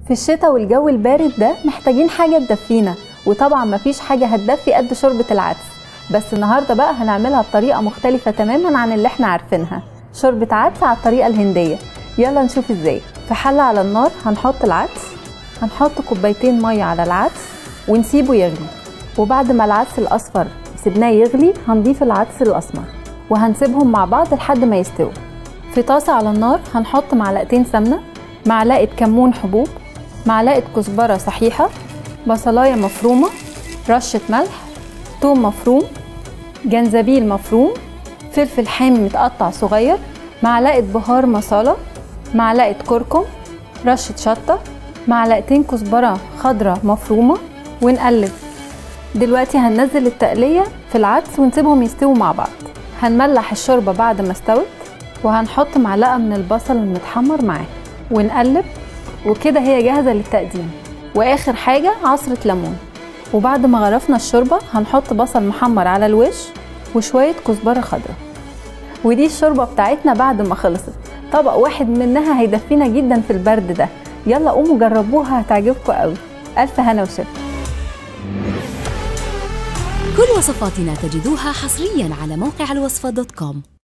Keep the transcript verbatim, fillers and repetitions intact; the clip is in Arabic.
في الشتاء والجو البارد ده محتاجين حاجة تدفينا، وطبعا مفيش حاجة هتدفي قد شوربة العدس، بس النهاردة بقى هنعملها بطريقة مختلفة تماما عن اللي احنا عارفينها، شوربة عدس على الطريقة الهندية. يلا نشوف ازاي. في حلة على النار هنحط العدس، هنحط كوبايتين مية على العدس ونسيبه يغلي، وبعد ما العدس الأصفر سيبناه يغلي هنضيف العدس الأسمر وهنسيبهم مع بعض لحد ما يستووا. في طاسة على النار هنحط معلقتين سمنة، معلقة كمون حبوب، معلقة كزبرة صحيحة، بصلاية مفرومة، رشة ملح، توم مفروم، جنزبيل مفروم، فلفل حامي متقطع صغير، معلقة بهار مصالة، معلقة كركم، رشة شطة، معلقتين كزبرة خضرة مفرومة، ونقلب. دلوقتي هننزل التقلية في العدس ونسيبهم يستووا مع بعض. هنملح الشوربة بعد ما استوت، وهنحط معلقة من البصل المتحمر معاه ونقلب، وكده هي جاهزة للتقديم. واخر حاجة عصرة ليمون. وبعد ما غرفنا الشوربة هنحط بصل محمر على الوش وشوية كزبرة خضراء. ودي الشوربة بتاعتنا بعد ما خلصت. طبق واحد منها هيدفينا جدا في البرد ده. يلا قوموا جربوها هتعجبكم قوي. ألف هنا وشفا. كل وصفاتنا تجدوها حصريا على موقع الوصفة دوت كوم.